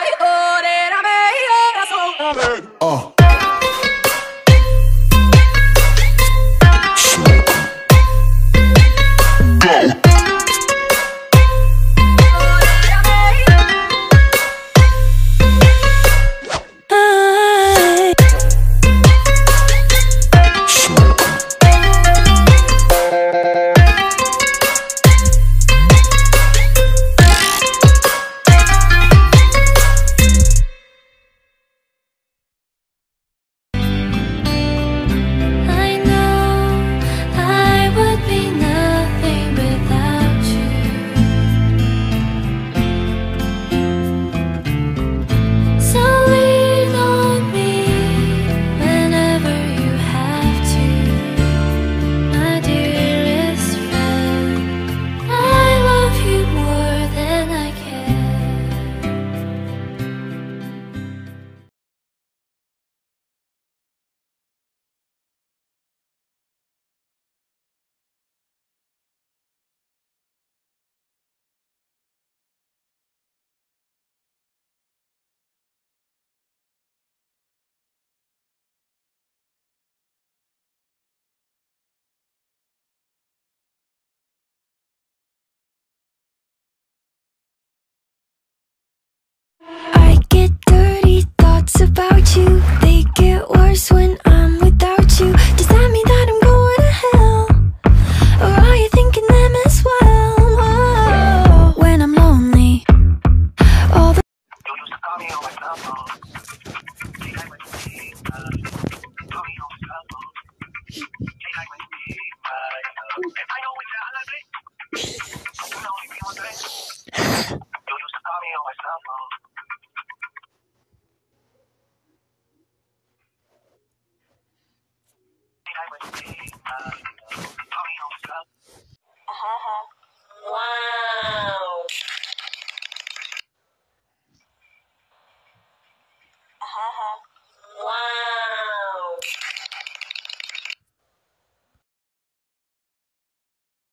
I get dirty thoughts about you. They get worse when I'm without you. Does that mean that I'm going to hell? Or are you thinking them as well? Whoa. When I'm lonely, all the You used to call me on my cell phone.